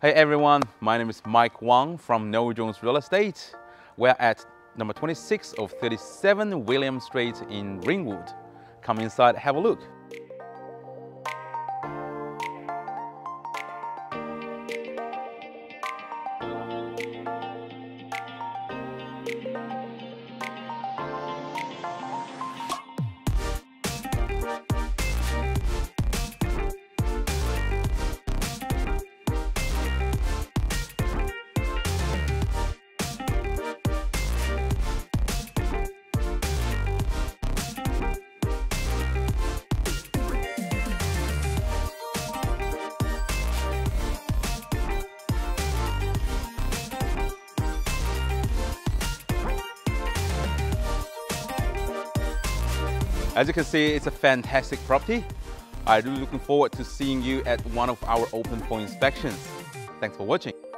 Hey everyone, my name is Mike Wang from Noel Jones Real Estate. We're at number 26 of 37 William Street in Ringwood. Come inside, have a look. As you can see, it's a fantastic property. I'm really looking forward to seeing you at one of our open for inspections. Thanks for watching.